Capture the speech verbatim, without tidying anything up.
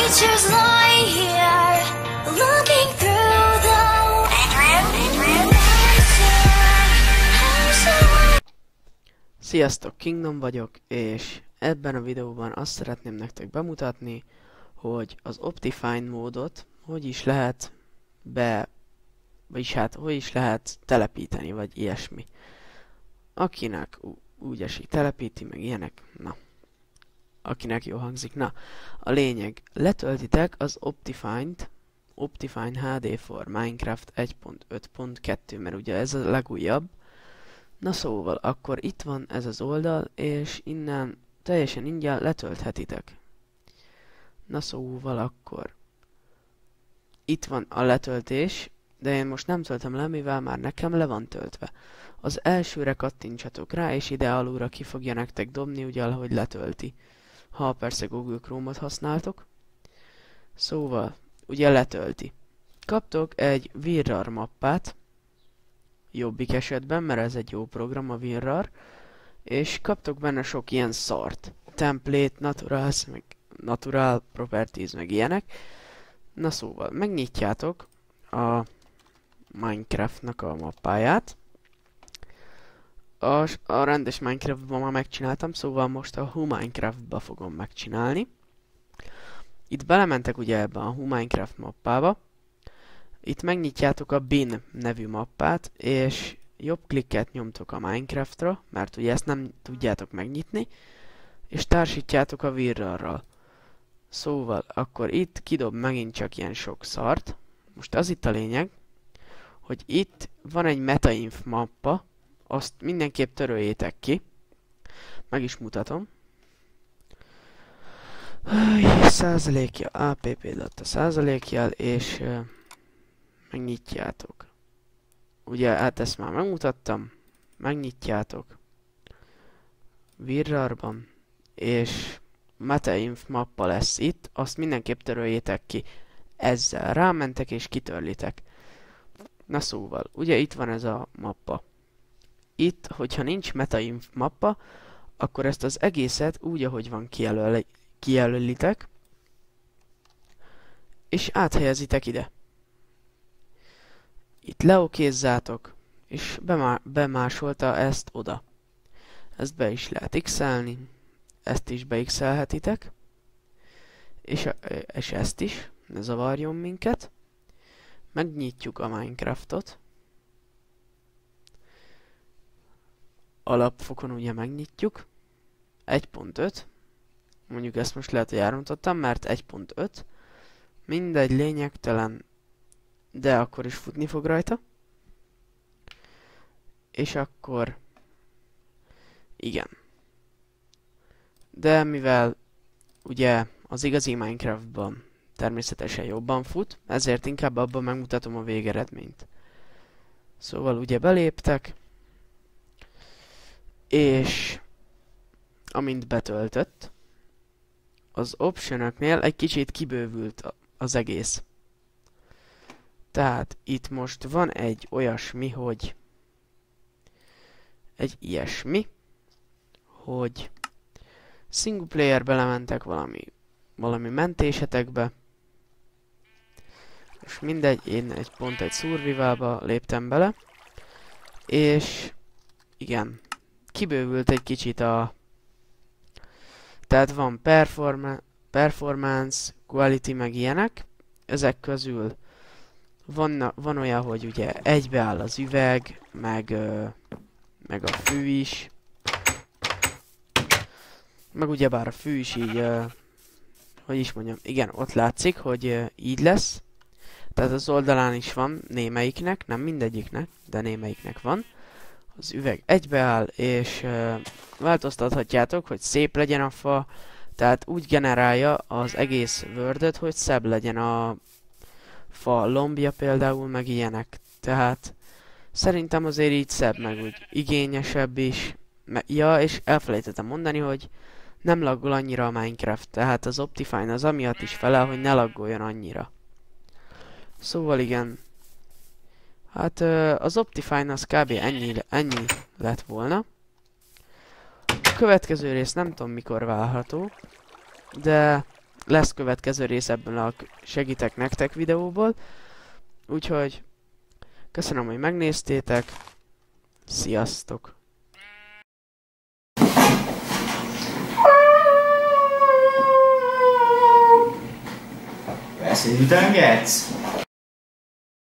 creatures lie here, looking through the Sziasztok, Kingdom vagyok, és ebben a videóban azt szeretném nektek bemutatni, hogy az Optifine módot hogy is lehet be, vagyis hát hogy is lehet telepíteni, vagy ilyesmi. Akinek úgy esik, telepíti, meg ilyenek, na. Akinek jó hangzik, na. A lényeg, letöltitek az Optifine-t, Optifine há dé for Minecraft egy pont öt pont kettő, mert ugye ez a legújabb. Na szóval, akkor itt van ez az oldal, és innen teljesen ingyen letölthetitek. Na szóval akkor itt van a letöltés, de én most nem töltöm le, mivel már nekem le van töltve. Az elsőre kattintsatok rá, és ide alulra ki fogja nektek dobni, ugye ahogy letölti. Ha persze Google Chrome-ot használtok. Szóval, ugye letölti. Kaptok egy WinRAR mappát, jobbik esetben, mert ez egy jó program, a WinRAR, és kaptok benne sok ilyen szart. Template, Naturals, meg Natural Properties, meg ilyenek. Na szóval, megnyitjátok a Minecraftnak a mappáját. A, a rendes Minecraftban már megcsináltam, szóval most a Who Minecraftba fogom megcsinálni. Itt belementek ugye ebbe a Who Minecraft mappába. Itt megnyitjátok a bin nevű mappát, és jobb klikket nyomtok a Minecraftra, mert ugye ezt nem tudjátok megnyitni, és társítjátok a WinRAR-ral. Szóval, akkor itt kidob megint csak ilyen sok szart. Most az itt a lényeg, hogy itt van egy MetaInf mappa, azt mindenképp töröljétek ki. Meg is mutatom. Százalékja, app lett a százalékjel, és uh, megnyitjátok. Ugye, hát ezt már megmutattam. Megnyitjátok WinRAR-ban, és MetaInf mappa lesz itt, azt mindenképp töröljétek ki. Ezzel rámentek és kitörlitek. Na szóval, ugye itt van ez a mappa. Itt, hogyha nincs MetaInf mappa, akkor ezt az egészet úgy, ahogy van kijelöl kijelölitek, és áthelyezitek ide. Itt leokézzátok, és bemá bemásolta ezt oda. Ezt be is lehet x-elni, ezt is beixelhetitek, és, a, és ezt is, ne zavarjon minket. Megnyitjuk a Minecraftot. Alapfokon ugye megnyitjuk. egy pont öt. Mondjuk ezt most lehet, hogy elrontottam, mert egy pont öt. Mindegy, lényegtelen, de akkor is futni fog rajta. És akkor igen. De mivel ugye az igazi Minecraftban természetesen jobban fut, ezért inkább abban megmutatom a végeredményt. Szóval ugye beléptek, és amint betöltött, az optionoknél egy kicsit kibővült az egész. Tehát itt most van egy olyasmi, hogy egy ilyesmi, hogy single player belementek valami, valami mentésetekbe, és mindegy, én egy pont egy survivalba léptem bele, és igen, kibővült egy kicsit a, tehát van performa performance, quality, meg ilyenek, ezek közül van, van olyan, hogy ugye egybeáll az üveg, meg, ö, meg a fű is, meg ugyebár a fű is így, ö, hogy is mondjam, igen, ott látszik, hogy ö, így lesz. Tehát az oldalán is van némelyiknek, nem mindegyiknek, de némelyiknek van. Az üveg egybeáll, és ö, változtathatjátok, hogy szép legyen a fa, tehát úgy generálja az egész Word-öt, hogy szebb legyen a fa lombja például, meg ilyenek. Tehát szerintem azért így szebb, meg úgy igényesebb is. Ja, és elfelejtettem mondani, hogy nem laggol annyira a Minecraft, tehát az Optifine az amiatt is felel, hogy ne laggoljon annyira. Szóval igen. Hát az Optifine az kb. ennyi, ennyi lett volna. A következő rész nem tudom mikor várható, de lesz következő rész ebből a segítek nektek videóból. Úgyhogy köszönöm, hogy megnéztétek. Sziasztok! Beszélgetsz?